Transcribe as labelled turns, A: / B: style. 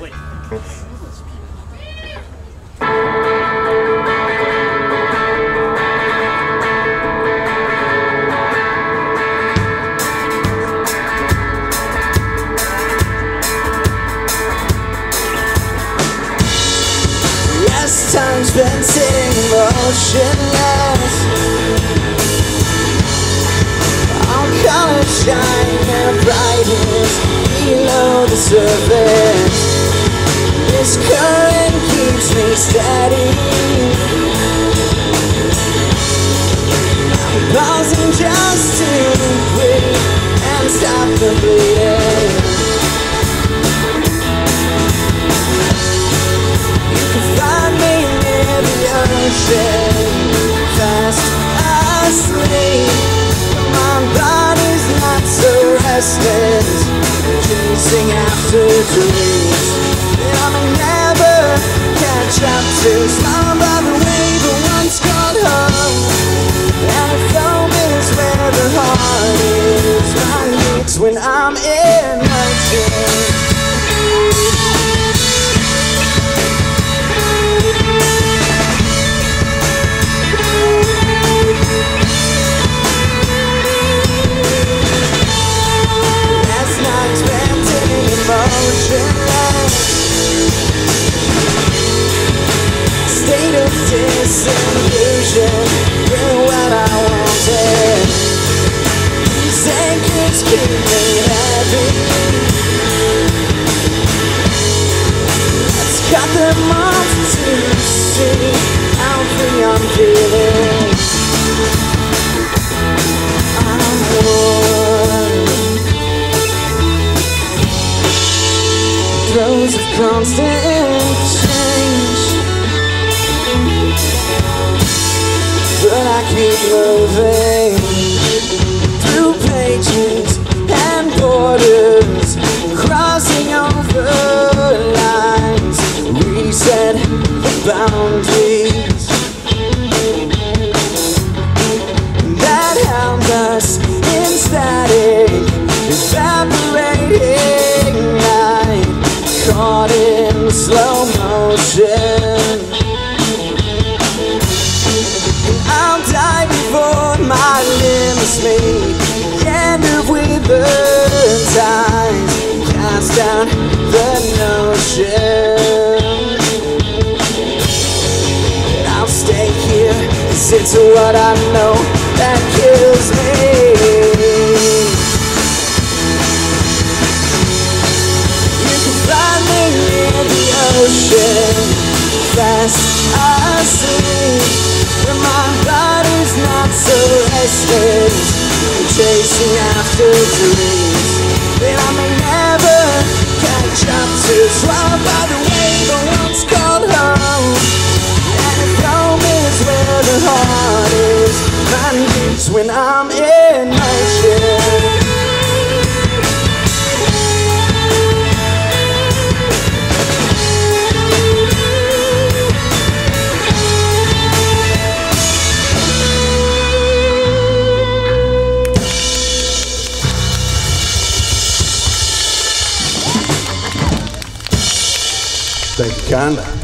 A: quickly.
B: Time spent sitting motionless, all colors shine their brightness below the surface. This current keeps me steady. I'm pausing just to breathe and stop the bleeding. Fast asleep, my body's not so restless, chasing after dreams that I may never catch up to. Swallowed by the wave of once gone home, and the foam is where the heart is. My needs when I'm in motion. State of disillusion, you're what I wanted. These anchors keep me heavy. Let's cut them off to see how free I'm feeling. I'm warm. Throes of constant change, but I keep moving through pages and borders, crossing over lines, reset the boundaries that held us in static, evaporating light, caught in slow motion. I'll die before my limbs meet the end of withered ties, cast down the notion. I'll stay here, 'cause it's what I know that kills me. You can find me near the ocean, fast asleep, where my body's not so restless, chasing after dreams that I may never catch up to. Swallowed by the wave of once called home, and the home is where the heart is. Mine beats when I'm in motion. Thank you, kinda.